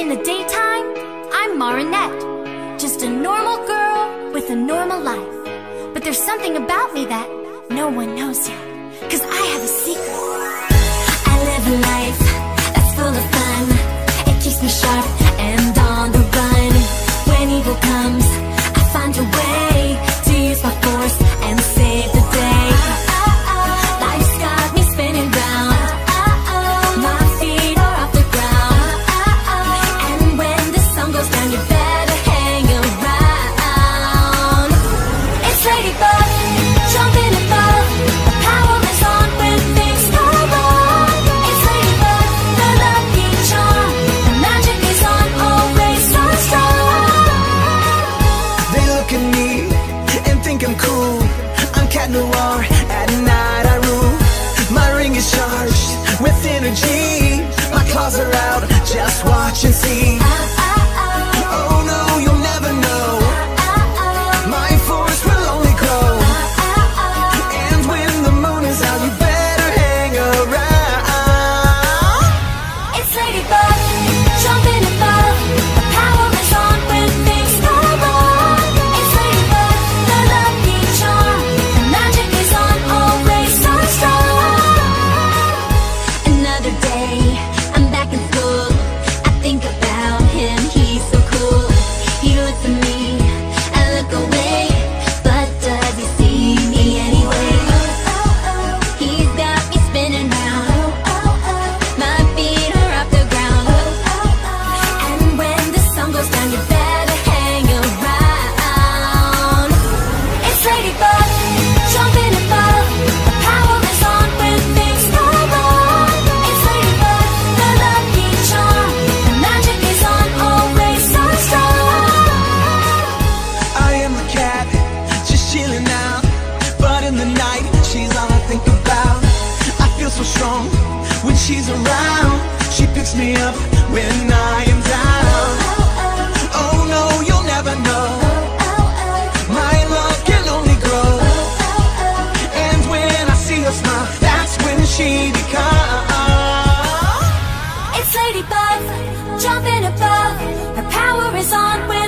In the daytime, I'm Marinette, just a normal girl with a normal life. But there's something about me that no one knows yet, 'cause I have a secret. I live a life that's full of fun. It keeps me sharp and on the run. When evil comes, I find a way to use my force and save the day. Life's got me spinning round. My feet are off the ground. And when the sun goes down, you better hang around. It's Ladybug, jumping above. The power is on when things go wrong. It's Ladybug, the lucky charm. The magic is on, always so strong. They look at me and think I'm cool. I'm Cat Noir, at night I rule. My ring is charged with energy. My claws are out, just watch and see. Oh no, you'll never know. My force will only grow. And when the moon is out, you better hang around. It's Ladybug, jumping above. The power is on when things go wrong. It's Ladybug, the lucky charm. The magic is on, always so strong. Another day, I'm back in school. I think about him, he's so cool. He looks at me, I look away, but does he see me anyway? He's got me spinning round. My feet are off the ground. And when the sun goes down, you better hang around. It's Ladybug, jumping above. The power is on when things go wrong. It's Ladybug, the lucky charm. The magic is on, always so strong. I am the cat, just chilling out. But in the night, she's all I think about. I feel so strong when she's around. She picks me up when I am down. Oh no, you'll never know. My love can only grow. And when I see her smile, that's when she becomes. It's Ladybug, jumping above. Her power is on when